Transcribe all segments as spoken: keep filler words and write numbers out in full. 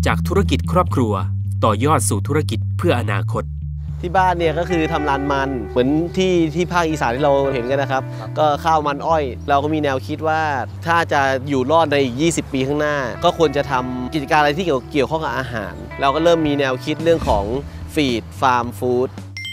จากธุรกิจครอบครัวต่อยอดสู่ธุรกิจเพื่ออนาคตที่บ้านเนี่ยก็คือทำลานมันเหมือนที่ที่ภาคอีสานที่เราเห็นกันนะครับก็ข้าวมันอ้อยเราก็มีแนวคิดว่าถ้าจะอยู่รอดในอีกยี่สิบปีข้างหน้าก็ควรจะทำกิจการอะไรที่เกี่ยวเกี่ยวข้องกับอาหารเราก็เริ่มมีแนวคิดเรื่องของฟีดฟาร์มฟู้ด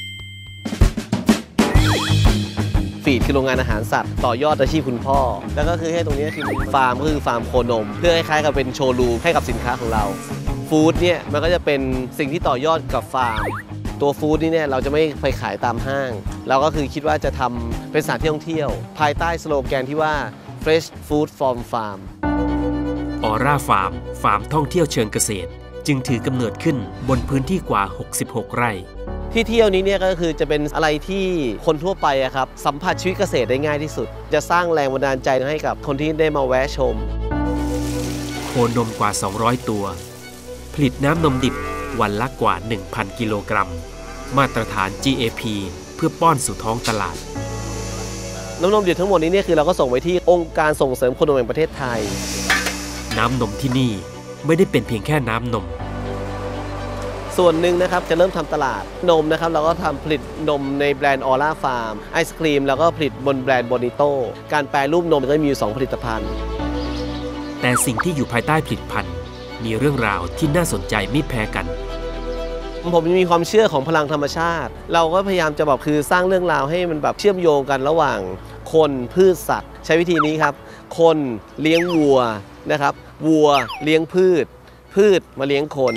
ฟีดคือโรงงานอาหารสัตว์ต่อยอดอาชีพคุณพ่อแล้วก็คือให้ตรงนี้คือฟาร์มก็คือฟาร์มโคนมเพื่อคล้ายๆกับเป็นโชว์รูมให้กับสินค้าของเราฟู้ดเนี่ยมันก็จะเป็นสิ่งที่ต่อยอดกับฟาร์มตัวฟู้ดนี่เนี่ยเราจะไม่ไปขายตามห้างเราก็คือคิดว่าจะทำเป็นสถานที่ท่องเที่ยวภายใต้สโลแกนที่ว่า fresh food from farm ออร่าฟาร์มฟาร์มท่องเที่ยวเชิงเกษตรจึงถือกำเนิดขึ้นบนพื้นที่กว่าหกสิบหกไร่ที่เที่ยวนี้เนี่ยก็คือจะเป็นอะไรที่คนทั่วไปอะครับสัมผัสชีวิตเกษตรได้ง่ายที่สุดจะสร้างแรงบันดาลใจให้กับคนที่ได้มาแวะชมโคนมกว่าสองร้อยตัวผลิตน้ำนมดิบวันละกว่า หนึ่งพัน กิโลกรัมมาตรฐาน จี เอ พี เพื่อป้อนสู่ท้องตลาดน้ำนมดิบทั้งหมดนี้เนี่ยคือเราก็ส่งไปที่องค์การส่งเสริมโคนมแห่งประเทศไทยน้ำนมที่นี่ไม่ได้เป็นเพียงแค่น้ำนมส่วนหนึ่งนะครับจะเริ่มทำตลาดนมนะครับเราก็ทำผลิตนมในแบรนด์ออร่าฟาร์มไอศครีมแล้วก็ผลิตบนแบรนด์โบนิโต้การแปรรูปนมก็มีอยู่สองผลิตภัณฑ์แต่สิ่งที่อยู่ภายใต้ผลิตภัณฑ์มีเรื่องราวที่น่าสนใจไม่แพ้กันผมมีความเชื่อของพลังธรรมชาติเราก็พยายามจะแบบคือสร้างเรื่องราวให้มันแบบเชื่อมโยงกันระหว่างคนพืชสัตว์ใช้วิธีนี้ครับคนเลี้ยงวัวนะครับวัวเลี้ยงพืชพืชมาเลี้ยงคน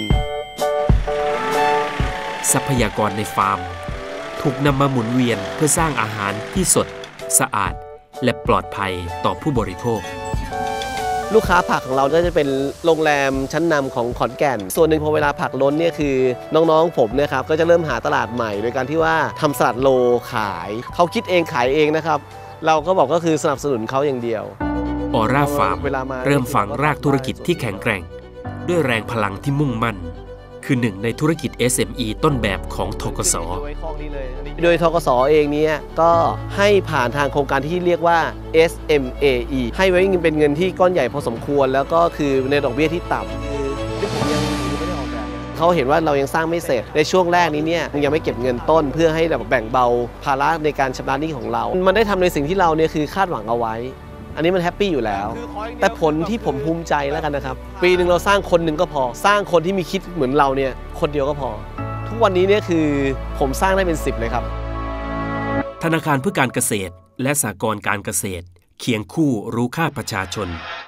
ทรัพยากรในฟาร์มถูกนำมาหมุนเวียนเพื่อสร้างอาหารที่สดสะอาดและปลอดภัยต่อผู้บริโภคลูกค้าผักของเราก็จะเป็นโรงแรมชั้นนำของขอนแก่นส่วนหนึ่งพอเวลาผักล้นเนี่ยคือน้องๆผมเนี่ยครับก็จะเริ่มหาตลาดใหม่โดยการที่ว่าทำสลัดโลขายเขาคิดเองขายเองนะครับเราก็บอกก็คือสนับสนุนเขาอย่างเดียวออร่าฟาร์มเริ่มฝังรากธุรกิจที่แข็งแกร่งด้วยแรงพลังที่มุ่งมั่นคือหนึ่งในธุรกิจ เอส เอ็ม อี ต้นแบบของธกส. โดยธกส.เองเนี่ยก็ให้ผ่านทางโครงการที่เรียกว่า เอส เอ็ม เอ อี ให้ไว้เป็นเงินที่ก้อนใหญ่พอสมควรแล้วก็คือในดอกเบี้ยที่ต่ำเขาเห็นว่าเรายังสร้างไม่เสร็จในช่วงแรกนี้เนี่ยยังไม่เก็บเงินต้นเพื่อให้แบบแบ่งเบาภาระในการชำระหนี้ของเรามันได้ทำในสิ่งที่เราเนี่ยคือคาดหวังเอาไว้อันนี้มันแฮปปี้อยู่แล้วแต่ผลที่ผมภูมิใจแล้วกันนะครับปีหนึ่งเราสร้างคนหนึ่งก็พอสร้างคนที่มีคิดเหมือนเราเนี่ยคนเดียวก็พอทุกวันนี้เนี่ยคือผมสร้างได้เป็นสิบเลยครับธนาคารเพื่อการเกษตรและสหกรณ์การเกษตรเคียงคู่รู้ค่าประชาชน